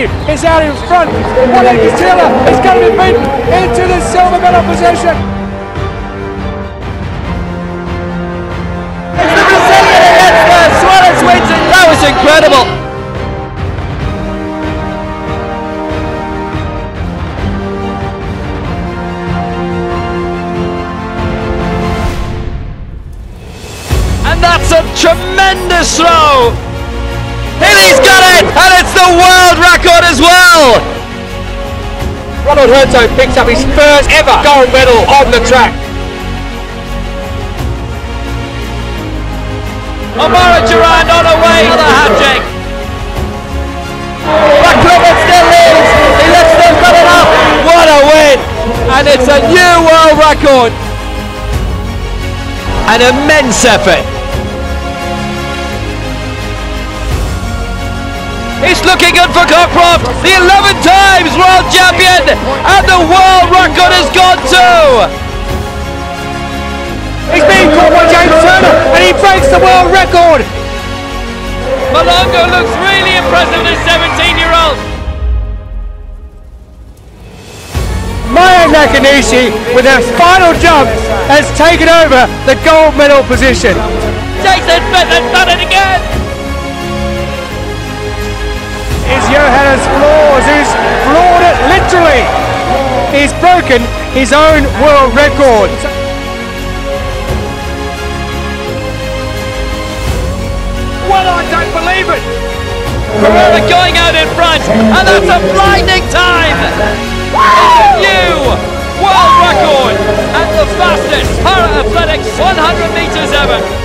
Johansson is out in front. Wellington Taylor is going to be beaten into the silver medal position. It's the Brazilian against the Switzerland. That was incredible. And that's a tremendous throw. He's got it, and it's the world record as well. Ronald Herzog picks up his first ever gold medal on the track. Amara Durand on the way for the hat-trick. McLovin still leads. He lifts them coming up. What a win! And it's a new world record. An immense effort. It's looking good for Cockcroft, the 11 times world champion, and the world record has gone too. He's being caught by James Turner, and he breaks the world record. Malongo looks really impressive, this 17-year-old. Maya Nakanishi, with her final jump, has taken over the gold medal position. Jason Smith has done it again. Is Johannes Floors, who's floored it literally. He's broken his own world record. Well, I don't believe it. Pereira going out in front, and that's a blinding time. It's a new world record and the fastest para-athletics 100 meters ever.